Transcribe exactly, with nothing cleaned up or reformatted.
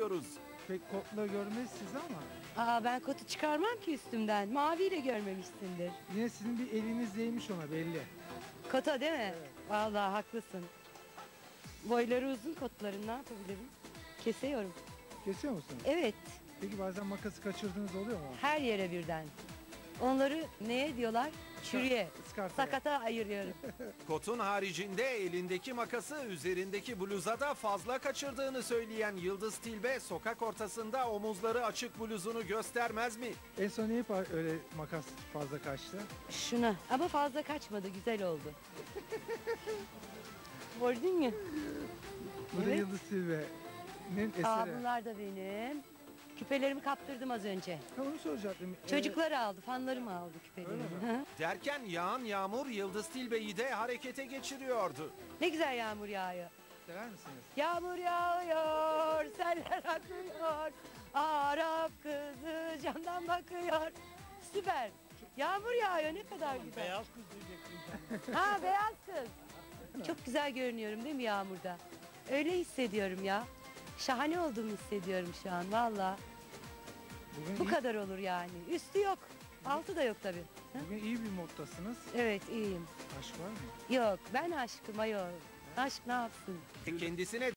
görüyoruz. Pek kotla görmeyiz siz ama Aa, ben kotu çıkarmam ki üstümden. Maviyle görmemişsindir. yine sizin bir eliniz değmiş ona belli. Kota değil mi? Vallahi haklısın. Boyları uzun kotların, ne yapabilirim? Kesiyorum. Kesiyor musunuz? Evet, Peki bazen makası kaçırdığınız oluyor mu? her yere birden. Onları neye diyorlar? Çürüye, Iskartaya. sakata ayırıyorum. Kotun haricinde elindeki makası üzerindeki bluza da fazla kaçırdığını söyleyen Yıldız Tilbe sokak ortasında omuzları açık bluzunu göstermez mi? En son neyi pa- öyle makas fazla kaçtı? Şuna, ama fazla kaçmadı, güzel oldu. Gördün mü? Bu da Evet. Yıldız Tilbe'nin eseri. Aa, bunlar da benim. Küpelerimi kaptırdım az önce. Ha, onu soracaktım. Ee, Çocuklar aldı, fanlarım aldı küpelerimi. Öyle Derken yağan yağmur Yıldız Tilbe'yi de harekete geçiriyordu. Ne güzel yağmur yağıyor. sever misiniz? Yağmur yağıyor, seller akıyor. Arap kızı camdan bakıyor. Süper. Yağmur yağıyor, ne kadar güzel. Beyaz kız diyeceksin. Ha, beyaz kız. Çok güzel görünüyorum değil mi yağmurda? Öyle hissediyorum ya. Şahane olduğumu hissediyorum şu an valla. Bugün, Bu iyi, kadar olur yani. Üstü yok. Altı da yok tabii. Hı? bugün iyi bir moddasınız. Evet, iyiyim. Aşk var mı? Yok, ben aşkım ayol. Aşk ne yapsın? Kendisine